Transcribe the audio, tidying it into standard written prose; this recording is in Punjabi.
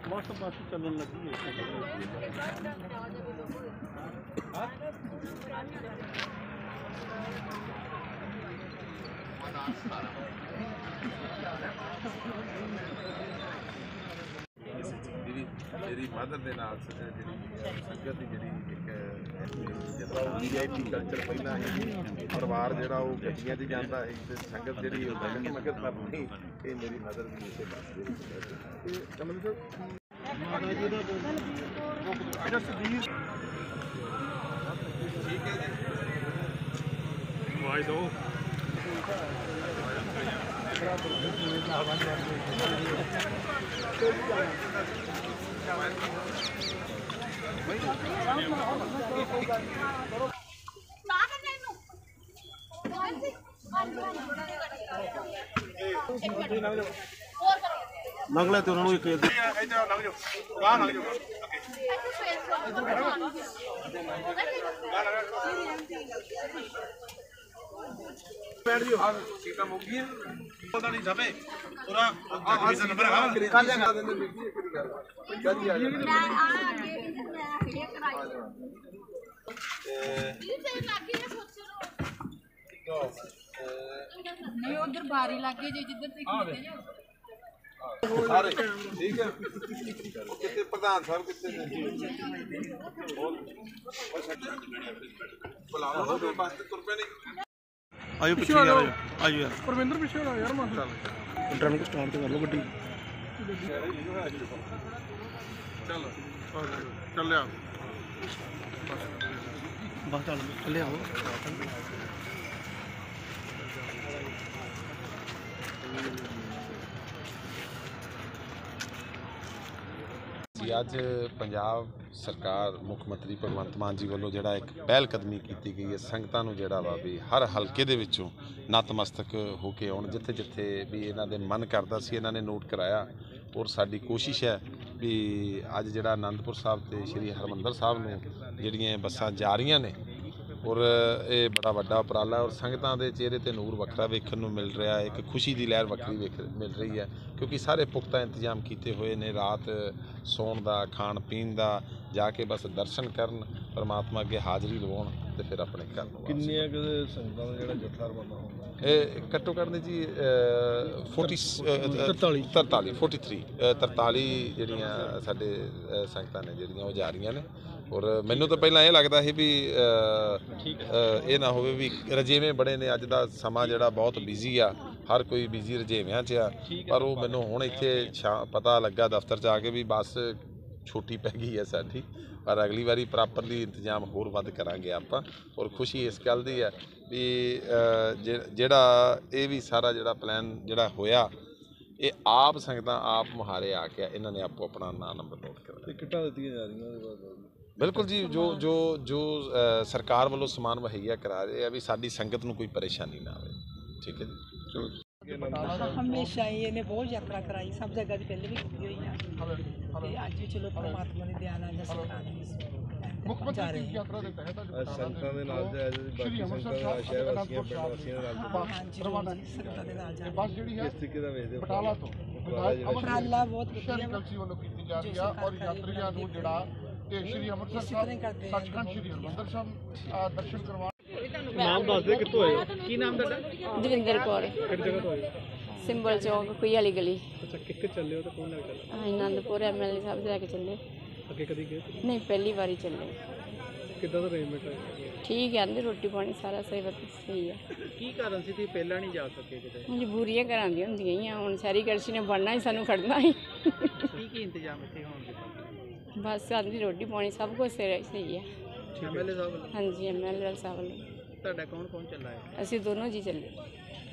बस बस चलन लगी मेरी मदर के नाल संगत की जी VIP कल्चर पहला है परिवार जोड़ा वो गड्डियां च जाता है संगत जी मगर अपनी ये मेरी मदर की इसे ठीक है जी दो नगले तो उन्होंने एक बैठ जाओ सीटा मुक्की पता नहीं सबे पूरा नंबर है कल लगा देंगे जल्दी आ जाओ नहीं उधर बारी लगे जी जिधर सारे ठीक है कितने प्रधान साहब कितने बुलाओ तो बस तुर पे नहीं आयो पीछे यार आयो यार परविंदर पीछे हो यार मां ड्रम को स्टार्ट कर लो गड्डी चलो चल ले आओ बस चल ले आओ ਅੱਜ ਪੰਜਾਬ ਸਰਕਾਰ ਮੁੱਖ ਮੰਤਰੀ ਭਗਵੰਤ ਮਾਨ ਜੀ ਵੱਲੋਂ ਜਿਹੜਾ ਇੱਕ ਪਹਿਲ ਕਦਮੀ ਕੀਤੀ ਗਈ ਹੈ ਸੰਗਤਾਂ ਨੂੰ ਜਿਹੜਾ ਵਾ ਵੀ ਹਰ ਹਲਕੇ ਦੇ ਵਿੱਚੋਂ ਨਤਮਸਤਕ ਹੋ ਕੇ ਆਉਣ ਜਿੱਥੇ ਜਿੱਥੇ ਵੀ ਇਹਨਾਂ ਦੇ ਮਨ ਕਰਦਾ ਸੀ ਇਹਨਾਂ ਨੇ ਨੋਟ ਕਰਾਇਆ ਔਰ ਸਾਡੀ ਕੋਸ਼ਿਸ਼ ਹੈ ਵੀ ਅੱਜ ਜਿਹੜਾ ਆਨੰਦਪੁਰ ਸਾਹਿਬ ਤੇ ਸ਼੍ਰੀ ਹਰਮੰਦਰ ਸਾਹਿਬ ਨੂੰ ਜਿਹੜੀਆਂ ਬੱਸਾਂ ਜਾ ਰਹੀਆਂ ਨੇ ਔਰ ਇਹ ਬੜਾ ਵੱਡਾ ਉਪਰਾਲਾ ਔਰ ਸੰਗਤਾਂ ਦੇ ਚਿਹਰੇ ਤੇ ਨੂਰ ਵੱਖਰਾ ਵੇਖਣ ਨੂੰ ਮਿਲ ਰਿਹਾ ਹੈ ਇੱਕ ਖੁਸ਼ੀ ਦੀ ਲਹਿਰ ਵੱਖਰੀ ਮਿਲ ਰਹੀ ਹੈ ਕਿਉਂਕਿ ਸਾਰੇ ਪੁਖਤਾ ਇੰਤਜ਼ਾਮ ਕੀਤੇ ਹੋਏ ਨੇ ਰਾਤ ਸੌਣ ਦਾ ਖਾਣ ਪੀਣ ਦਾ ਜਾ ਕੇ ਬਸ ਦਰਸ਼ਨ ਕਰਨ ਪਰਮਾਤਮਾ ਅੱਗੇ ਹਾਜ਼ਰੀ ਲਵਾਉਣ ਤੇ ਫਿਰ ਆਪਣੇ ਘਰ ਨੂੰ ਕਿੰਨੀਆਂ ਕਿ ਸੰਗਤਾਂ ਦਾ ਜਿਹੜਾ ਜੱਥਾ ਰਵਾਨਾ ਹੁੰਦਾ ਇਹ ਘੱਟੋ ਘੱਟ ਨੇ ਜੀ 43 ਜਿਹੜੀਆਂ ਸਾਡੇ ਸੰਗਤਾਂ ਨੇ ਜਿਹੜੀਆਂ ਉਹ ਜਾ ਰਹੀਆਂ ਨੇ ਔਰ ਮੈਨੂੰ ਤਾਂ ਪਹਿਲਾਂ ਇਹ ਲੱਗਦਾ ਸੀ ਵੀ ਇਹ ਨਾ ਹੋਵੇ ਵੀ ਰਜੇਵੇਂ ਬੜੇ ਨੇ ਅੱਜ ਦਾ ਸਮਾਂ ਜਿਹੜਾ ਬਹੁਤ ਬਿਜ਼ੀ ਆ ਹਰ ਕੋਈ ਬਿਜ਼ੀ ਰਜੇਵਿਆਂ 'ਚ ਆ ਪਰ ਉਹ ਮੈਨੂੰ ਹੁਣ ਇੱਥੇ ਪਤਾ ਲੱਗਾ ਦਫ਼ਤਰ 'ਚ ਆ ਕੇ ਵੀ ਬੱਸ ਛੋਟੀ ਪੈ ਗਈ ਹੈ ਸਾਡੀ ਪਰ ਅਗਲੀ ਵਾਰੀ ਪ੍ਰੋਪਰਲੀ ਇੰਤਜ਼ਾਮ ਹੋਰ ਵੱਧ ਕਰਾਂਗੇ ਆਪਾਂ ਔਰ ਖੁਸ਼ੀ ਇਸ ਗੱਲ ਦੀ ਹੈ ਵੀ ਜਿਹੜਾ ਇਹ ਵੀ ਸਾਰਾ ਜਿਹੜਾ ਪਲਾਨ ਜਿਹੜਾ ਹੋਇਆ ਇਹ ਆਪ ਸੰਗਤਾਂ ਆਪ ਮੁਹਾਰੇ ਆ ਕੇ ਇਹਨਾਂ ਨੇ ਆਪੋ ਆਪਣਾ ਨਾਂ ਨੰਬਰ ਨੋਟ ਕਰਾ ਟਿਕਟਾਂ ਦਿੱਤੀਆਂ ਜਾ ਰਹੀਆਂ ਉਹਦੇ ਬਾਅਦ ਬਿਲਕੁਲ ਜੀ ਜੋ ਸਰਕਾਰ ਵੱਲੋਂ ਸਮਾਨ ਮੁਹੱਈਆ ਕਰਾ ਰਹੇ ਆ ਵੀ ਸਾਡੀ ਸੰਗਤ ਨੂੰ ਕੋਈ ਪਰੇਸ਼ਾਨੀ ਨਾ ਆਵੇ ਠੀਕ ਹੈ ਜੀ ਚਲੋ हमेशा ही इन्हें बहुत यात्रा कराई सब जगह की पहले भी की हुई है अज भी चलो परमात्मा ने ध्यान आज सरकार मुख्यमंत्री की यात्रा के तहत संगतां दे नाल ते बाकी संगतां दा शहर वासियां पिंड वासियां दे नाल संगतां दे नाल जा बस ਜਿਹੜੀ ਹੈ इस तरीके दा वेखदे ਬਟਾਲਾ ਤੋਂ उपराला बहुत ਸ਼ਹਿਰੀ ਕਲਸੀ ਵੱਲੋਂ ਕੀਤੀ ਜਾ ਰਹੀ ਆ ਔਰ ਯਾਤਰੀਆਂ ਨੂੰ ਜਿਹੜਾ ਤੇ ਸ਼੍ਰੀ ਅੰਮ੍ਰਿਤਸਰ ਸਾਹਿਬ ਸੱਚਖੰਡ ਸ਼੍ਰੀ ਹਰਿਮੰਦਰ ਸਾਹਿਬ ਦਰਸ਼ਨ ਕਰਵਾਉਣ नाम दस दे कित्थों आए की नाम ਤੁਹਾਡਾ दविंदर कौर ਕਿਹੜੀ ਜਗ੍ਹਾ ਤੋਂ ਆਏ सिंबल चौक कोई वाली गली ਅੱਛਾ ਕਿੱਥੇ ਚੱਲੇ ਹੋ ਤੇ ਕੌਣ ਲੈ ਕੇ ਚੱਲੇ आनंदपुर MLA साहब से लेके चले ਅੱਗੇ ਕਦੀ ਗਏ नहीं पहली बारी चले ਕਿੱਦਾਂ ਦਾ ਅਰੇਂਜਮੈਂਟ ਹੈ ठीक है आंदे रोटी पानी सारा सही है ਕੀ ਕਾਰਨ ਸੀ ਤੁਸੀਂ ਪਹਿਲਾਂ ਨਹੀਂ ਜਾ ਸਕੇ ਕਿਤੇ मजबूरियां घरां दी हुंदियां ही हुण शहरी करशी ने बनना ही सानू खड़ना ही ਕੀ ਇੰਤਜ਼ਾਮ ਇੱਥੇ ਹੋਣ ਦੇ बस आंदी रोटी पानी सब कुछ सही है MLA ਸਾਹਿਬ हाँ जी MLA साहब ਤੁਹਾਡਾ ਕੌਣ ਚੱਲਾ ਹੈ असीं दोनों जी चले